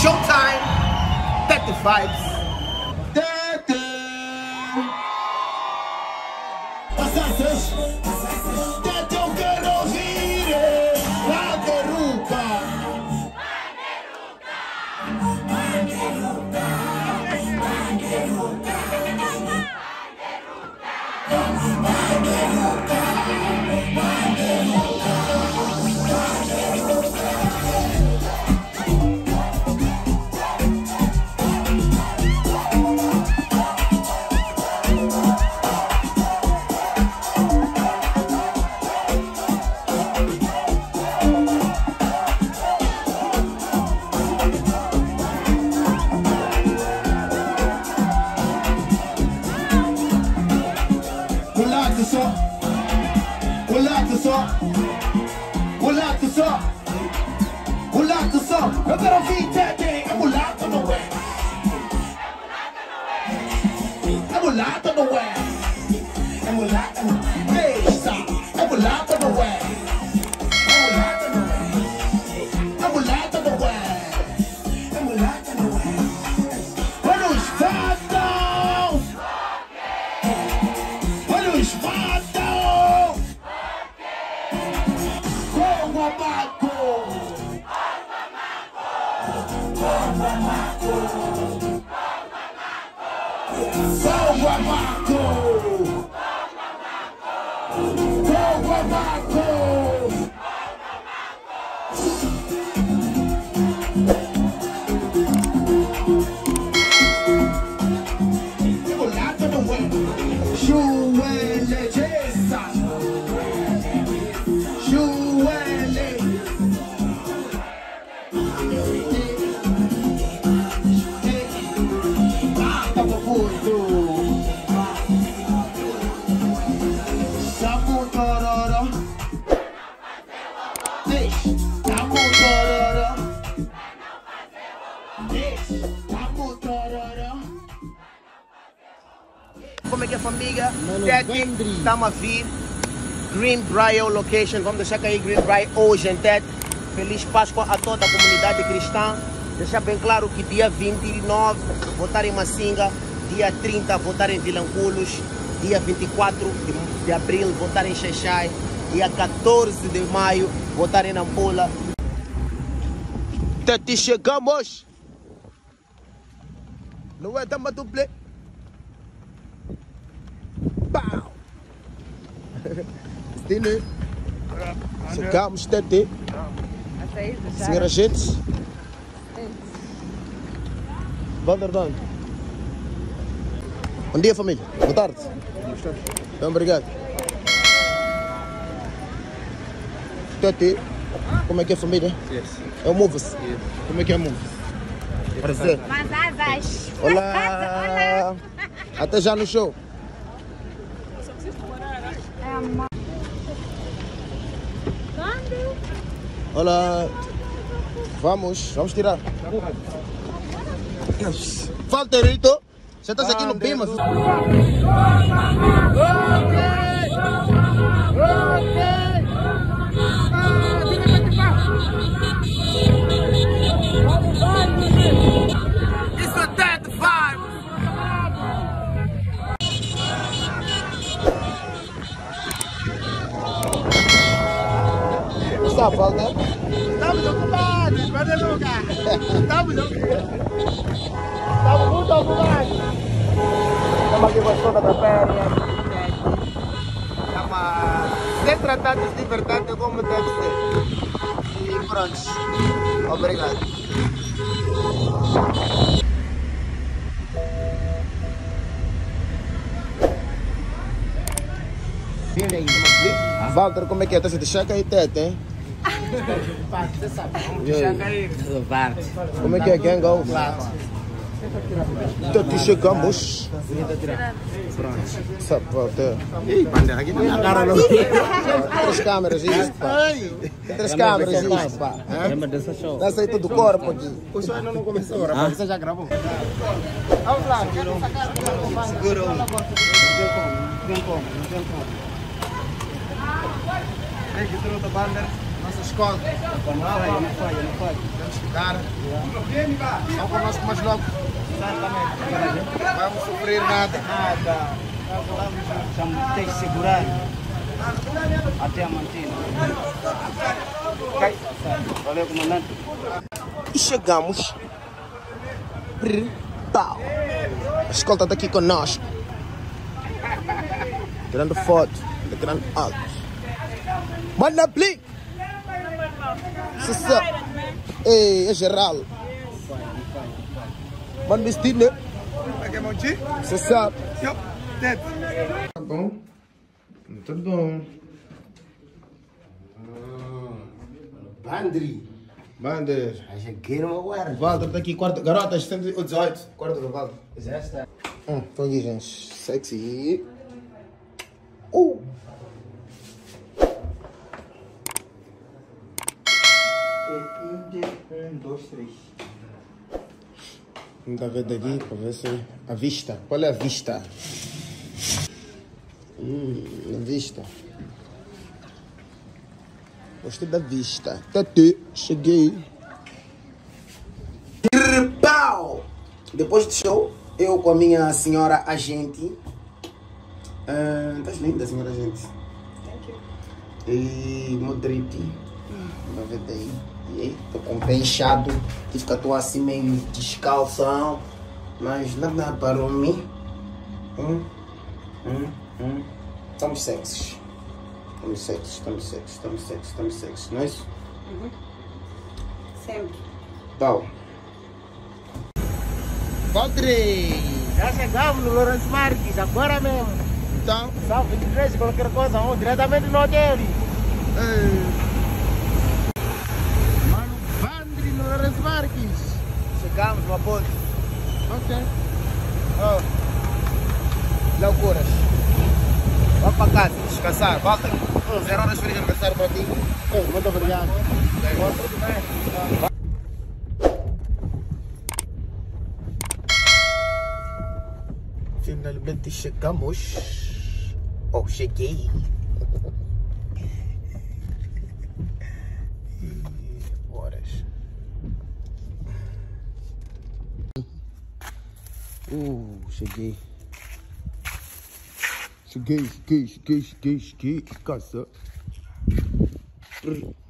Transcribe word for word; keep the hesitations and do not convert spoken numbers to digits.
Showtime, Tete Vibes. Tete! Passaças! Tete, eu quero ouvir a derruca! A derruca! A derruca! Mulato só, mulato só, eu quero ouvir Tete, é mulato não é? É mulato não é? É mulato não é? É mulato não é? É mulato não é? É mulato não é? É mulato não é? Olha os fatos! Olha os fatos! Como é que é, família? Tete, estamos a vir. Greenbrier location. Vamos deixar cair Greenbrier hoje em Tete. Feliz Páscoa a toda a comunidade cristã. Deixar bem claro que dia vinte e nove votar em Massinga, dia trinta votar em Vilanculos, dia vinte e quatro de abril votar em Xexai, dia quatorze de maio votar em Nampula. Tete, chegamos! Não é dama duble. Pau! Stine. Chegamos, Tete. Senhora gente. Vanderdan. Bom dia, família. Boa tarde. Então, obrigado. Tete, como é que é a família? É o Move-se. Como é que é o Move-se? Prazer. Olá. Olá. Até já no show. Olá. Vamos, vamos tirar. Volteirito. Você está aqui no Pimas. Isso é Tete Vibes. Está a falta? Estamos ocupados, perde lugar. Estamos ocupados. Estamos muito ocupados. Estamos aqui com a escola da férias. Estamos a ser tratados de verdade como deve ser. E pronto. Obrigado. Walter, como é que é? Você deixa cair Tete, hein? Você sabe. Deixa cair. Como é que é? Gang out? Tete, chegamos. Pronto. Sabe, Walter. Ih, bandeira aqui na cara não. Três câmeras, isso, pá. Três câmeras, isso, pá. Lembra dessa show? Dá aí todo o corpo aqui. O show ainda não começou, rapaz. Você já gravou? Vamos lá. Segura um. Segura um. Não tem como, não tem como. Não tem como. Hey, que trouxe a bandeira. Nossa escola. Não falha, não falha, não falha. Temos que dar. Só conosco mais logo. Exatamente. Não vamos sofrer nada. Nada. Estamos tem que segurar até a mantina. Ok? Valeu, comandante. E chegamos. Pau. A escolta está aqui conosco. Tirando foto, tirando altos. Manda blick! Você Ei, é geral. Manda vestido, né? Você sabe. Tá bom? Muito bom. Bandri. Bander. A gente quer uma guarda. Walter tá aqui, quarto. Garotas, cento e dezoito. Quarto do Walter. Já está. Hum, então aqui, gente. Sexy. Uh! Um, dois, três. Vamos dar ver daqui para ver se a vista. Qual é a vista? Hum, a vista. Gostei da vista. Tete, cheguei. Pau! Depois do show, eu com a minha senhora agente. Ah, estás linda, senhora agente. Thank you. E modrite. Vai ver daí. E aí, tô com o pé inchado. Tive que atuar assim meio descalção. Mas nada para mim. Hum, hum, hum. Estamos sexys. Estamos sexys, estamos sexys, estamos sexys, estamos sexys. Não é isso? Uhum. Sempre. Pau. Voltei! Já chegamos no Lourenço Marques, agora mesmo. Então, Salve vinte e três, qualquer coisa, vamos diretamente no hotel. ei. Mano, Vandri no Lourenço Marques. Chegamos no ponte. Ok. Oh. Loucuras. Vamos para casa, descansar, volta. Zero horas feliz aniversário para ti. Muito obrigado. Tudo bem. Finalmente chegamos. Oh, cheguei. Horas. Uh, cheguei. Cheguei, cheguei, cheguei, cheguei, cheguei. Casa.